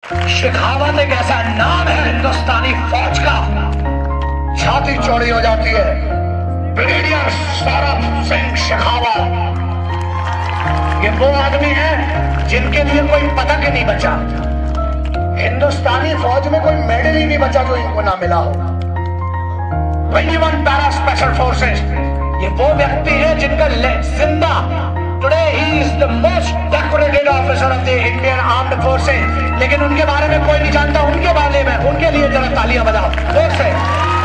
शेखावत एक ऐसा नाम है हिंदुस्तानी फौज का, छाती चौड़ी हो जाती है। ब्रिगेडियर सौरभ सिंह शेखावत, ये वो आदमी है जिनके लिए कोई पदक ही नहीं बचा, हिंदुस्तानी फौज में कोई मेडल ही नहीं बचा जो इनको ना मिला हो। 21 पैरा स्पेशल फोर्सेस, ये वो व्यक्ति है जिनका जिंदा today he is the most decorated officer of the Indian armed forces, लेकिन उनके बारे में कोई नहीं जानता। उनके बारे में, उनके लिए जरा तालियां बजाओ जोर से।